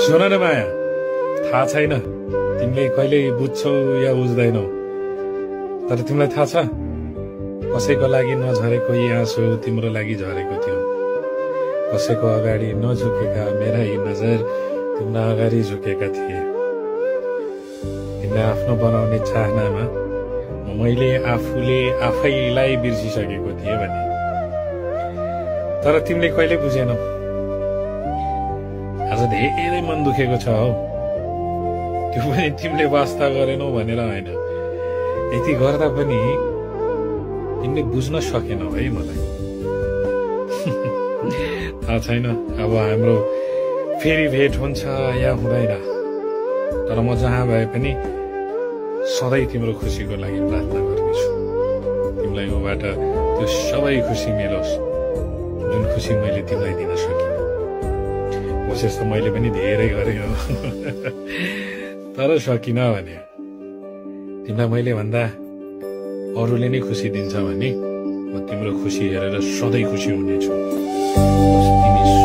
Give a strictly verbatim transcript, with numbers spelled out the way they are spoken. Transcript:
सुन न माया, थाहा छैन तिमीले कहिले बुझ्छौ या बुझ्दैनौ, तर तिमीलाई थाहा छ कसैको लागि नझरेको यी आँसु तिम्रो लागि झरेको थियो। कसैको अगाडि नझुकेका मेरा यी नजर तिम्रो अगाडि झुकेका थिए। तिमीलाई आफ्नो बनाउने चाहनामा मैले आफूले आफैलाई बिर्सिसकेको थिएँ भने, तर तिमीले कहिले बुझेनौ। आज धेरै मन दुखेको छ हौ, त्यो पनि तिमीले वास्ता गरेनौ भनेर होइन, यति गर्दा पनि तिमीले बुझ्न सकेनौ है मलाई। थाहा छैन अब हाम्रो फेरि भेट हुन्छ या हुँदैन, तर म जहाँ भए पनि सधैँ तिम्रो खुसीको लागि प्रार्थना गर्नेछु। तिमीलाई मबाट त्यो सबै खुसी मिलोस् जुन खुसी मैले तिमीलाई दिन सकिनँ। कोसिस त मैले पनि धेरै गरेँ हो, तर सकिनँ भने तिमीलाई मैले भन्दा अरूले नै खुसी दिन्छ भने म तिम्रो खुसी हेरेर सधैँ खुसी हुनेछु। तिमी